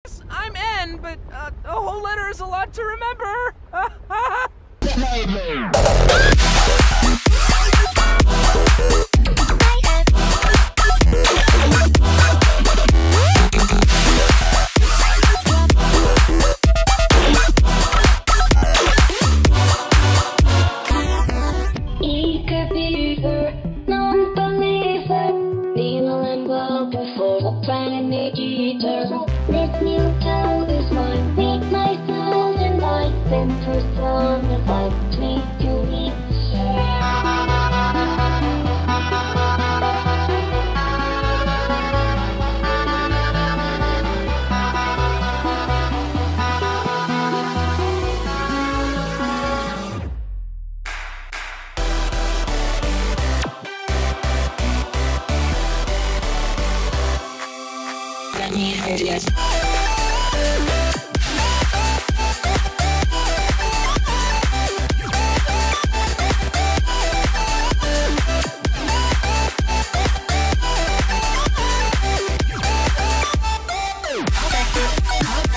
I'm N, but a whole letter is a lot to remember. This new town is mine. Meet my soul and I then personified me unique. Ideas. Okay.